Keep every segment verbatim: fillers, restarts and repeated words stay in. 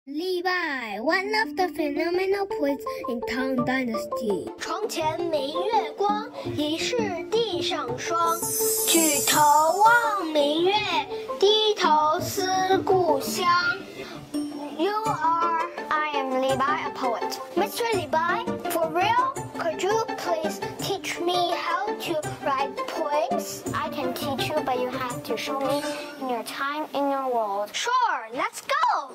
Li Bai, one of the phenomenal poets in Tang Dynasty. 床前明月光，疑是地上霜。举头望明月，低头思故乡。You are. I am Li Bai, a poet. Mister Li Bai, for real? Could you please teach me how to write poems? I can teach you, but you have to show me in your time, in your world. Sure, let's go!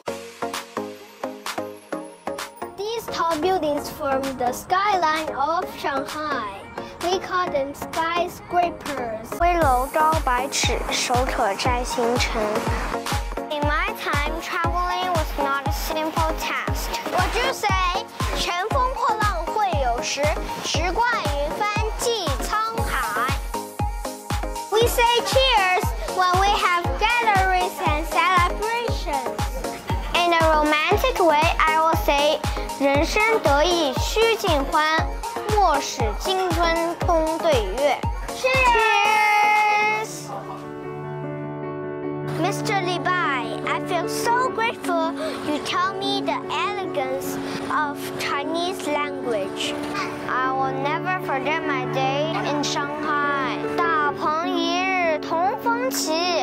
These tall buildings form the skyline of Shanghai. We call them skyscrapers. 危楼高百尺，手可摘星辰。In my time, traveling was not a simple task. What you say? 乘风破浪会有时，直挂云帆济沧海。 We say cheers when we have gatherings and celebrations. In a romantic way, I will say, 人生得意须尽欢，莫使金樽空对月。Cheers! Mister Li Bai, I feel so grateful you tell me the elegance of Chinese language. I will never forget my day in Shanghai. 大鹏一日同风起。